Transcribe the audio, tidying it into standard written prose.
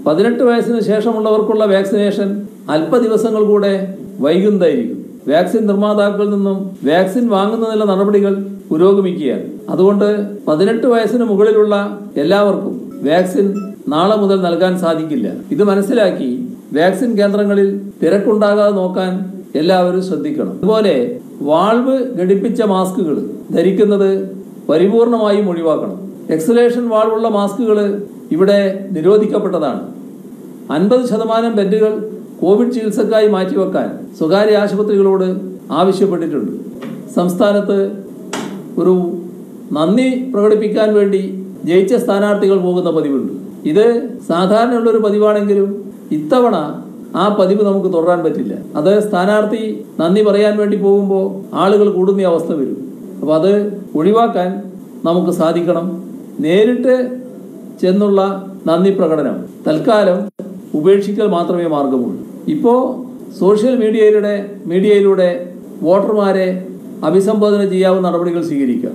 18 വയസ്സിന് ശേഷമുള്ളവർക്കുള്ള വാക്സിനേഷൻ അല്പ ദിവസങ്ങൾ കൂടെ വൈകുന്നതായിരിക്കും. വാക്സിൻ നിർമ്മാതാക്കളിൽ നിന്നും വാക്സിൻ വാങ്ങുന്നതിനുള്ള നടപടികൾ പുരോഗമിക്കുകയാണ്. അതുകൊണ്ട് 18 വയസ്സിന് മുകളിലുള്ള എല്ലാവർക്കും വാക്സിൻ നാളെ മുതൽ നൽകാൻ സാധിക്കില്ല. ഇത് മനസ്സിലാക്കി വാക്സിൻ കേന്ദ്രങ്ങളിൽ തിരക്കുണ്ടാകാതെ നോക്കാൻ എല്ലാവരും ശ്രദ്ധിക്കണം. അതുപോലെ വാൾവ് ഘടിപ്പിച്ച മാസ്കുകൾ ധരിക്കുന്നത് പരിപൂർണമായും ഒഴിവാക്കണം. എക്സലേഷൻ വാൾവുള്ള മാസ്കുകൾ ഇവിടെ നിരോധിക്കപ്പെട്ടതാണ്. 50% ബെഡുകൾ കോവിഡ് ചികിത്സക്കായി മാറ്റിവെക്കാൻ സ്വകാര്യ ആശുപത്രികളോട് ആവശ്യപ്പെട്ടിട്ടുണ്ട്. സംസ്ഥാനത്ത് ഒരു നന്ദി പ്രകടിപ്പിക്കാൻ വേണ്ടി ജയിച്ച സ്ഥാനാർത്ഥികൾ പോകുന്ന പതിവുണ്ട്. ഇത് സാധാരണയുള്ളൊരു പതിവാണെങ്കിലും ഇത്തവണ ആ പതിവ് നമുക്ക് തുടരാൻ പറ്റില്ല. അത് സ്ഥാനാർത്ഥി നന്ദി പറയാൻ വേണ്ടി പോകുമ്പോൾ ആളുകൾ കൂടുന്ന അവസ്ഥ വരും. അപ്പോൾ അത് ഒഴിവാക്കാൻ നമുക്ക് സാധിക്കണം. നേരിട്ട് ചെന്നുള്ള നന്ദി പ്രകടനം തൽക്കാലം ഉപേക്ഷിക്കൽ മാത്രമേ മാർഗമുള്ളൂ. ഇപ്പോൾ സോഷ്യൽ മീഡിയയിലൂടെ വോട്ടർമാരെ അഭിസംബോധന ചെയ്യാവുന്ന നടപടികൾ സ്വീകരിക്കാം.